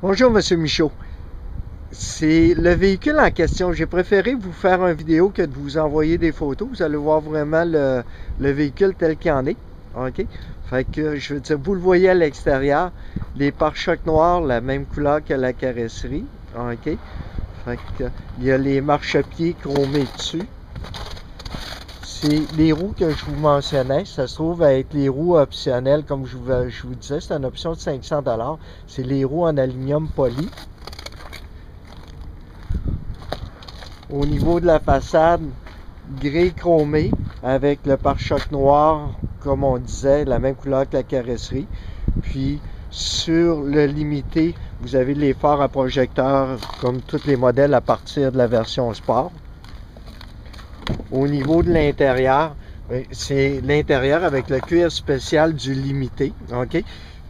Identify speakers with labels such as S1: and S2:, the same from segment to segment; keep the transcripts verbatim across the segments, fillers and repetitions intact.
S1: Bonjour Monsieur Michaud. C'est le véhicule en question. J'ai préféré vous faire une vidéo que de vous envoyer des photos. Vous allez voir vraiment le, le véhicule tel qu'il en est. OK? Fait que je veux dire, vous le voyez à l'extérieur. Les pare-chocs noirs, la même couleur que la carrosserie. OK? Fait que il y a les marchepieds chromés dessus. C'est les roues que je vous mentionnais, ça se trouve à être les roues optionnelles, comme je vous, je vous disais, c'est une option de cinq cents dollars. C'est les roues en aluminium poli. Au niveau de la façade, gris chromé avec le pare-choc noir, comme on disait, la même couleur que la carrosserie. Puis sur le limité, vous avez les phares à projecteur comme tous les modèles à partir de la version sport. Au niveau de l'intérieur, c'est l'intérieur avec le cuir spécial du limité. OK?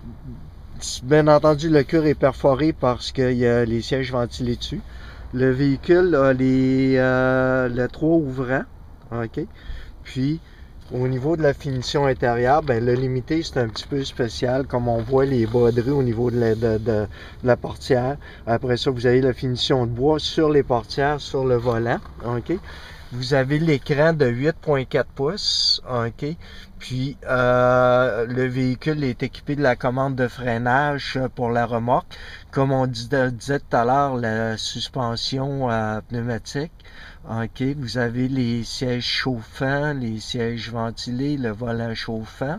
S1: Bien entendu, le cuir est perforé parce qu'il y a les sièges ventilés dessus. Le véhicule a les, euh, le trois ouvrants. OK? Puis, au niveau de la finition intérieure, ben, le limité, c'est un petit peu spécial, comme on voit les broderies au niveau de la, de, de, de la portière. Après ça, vous avez la finition de bois sur les portières, sur le volant. OK? Vous avez l'écran de huit virgule quatre pouces, OK? Puis, euh, le véhicule est équipé de la commande de freinage pour la remorque. Comme on disait tout à l'heure, la suspension euh, pneumatique. OK? Vous avez les sièges chauffants, les sièges ventilés, le volant chauffant.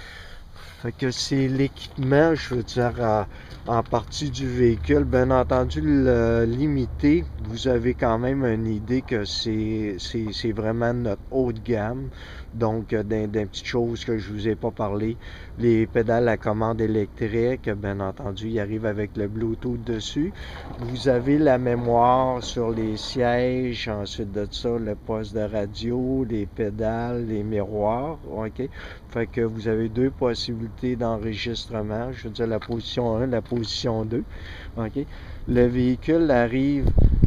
S1: Fait que c'est l'équipement, je veux dire, en, en partie du véhicule. Bien entendu, le limité, vous avez quand même une idée que c'est vraiment notre haut de gamme. Donc, d'un petites choses que je vous ai pas parlé, les pédales à commande électrique, bien entendu, il arrive avec le Bluetooth dessus. Vous avez la mémoire sur les sièges, ensuite de ça, le poste de radio, les pédales, les miroirs, OK? Fait que vous avez deux possibilités d'enregistrement, je veux dire la position un, la position deux, OK? Le véhicule arrive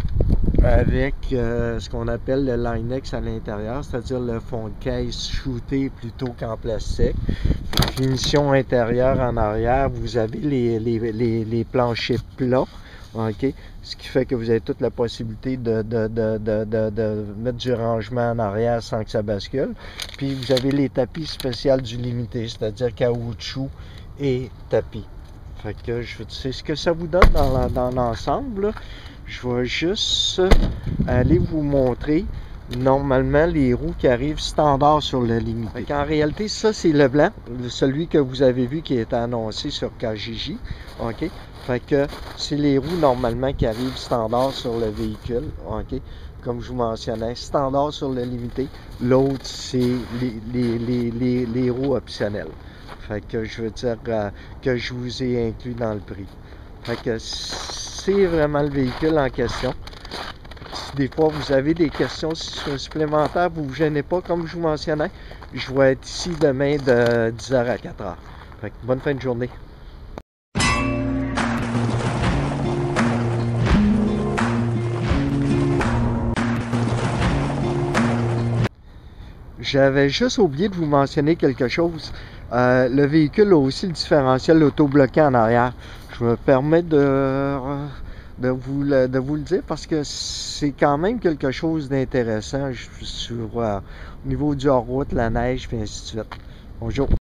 S1: avec euh, ce qu'on appelle le Line-X à l'intérieur, c'est-à-dire le fond de caisse shooté plutôt qu'en plastique. Finition intérieure en arrière, vous avez les, les, les, les planchers plats, OK? Ce qui fait que vous avez toute la possibilité de, de, de, de, de, de mettre du rangement en arrière sans que ça bascule. Puis vous avez les tapis spéciaux du limité, c'est-à-dire caoutchouc et tapis. Fait que je sais ce que ça vous donne dans, dans l'ensemble. Je vais juste aller vous montrer normalement les roues qui arrivent standard sur le limité. En réalité, ça c'est le blanc, celui que vous avez vu qui est annoncé sur K J J. OK? Fait que c'est les roues normalement qui arrivent standard sur le véhicule. OK? Comme je vous mentionnais, standard sur le limité. L'autre, c'est les, les, les, les, les roues optionnelles. Fait que je veux dire euh, que je vous ai inclus dans le prix. Fait que c'est vraiment le véhicule en question. Si des fois vous avez des questions supplémentaires, vous ne vous gênez pas, comme je vous mentionnais. Je vais être ici demain de dix heures à quatre heures. Fait que bonne fin de journée. J'avais juste oublié de vous mentionner quelque chose. Euh, le véhicule a aussi le différentiel auto-bloqué en arrière. Je me permets de, de, vous, le, de vous le dire parce que c'est quand même quelque chose d'intéressant sur euh, au niveau du hors-route, la neige, et ainsi de suite. Bonjour.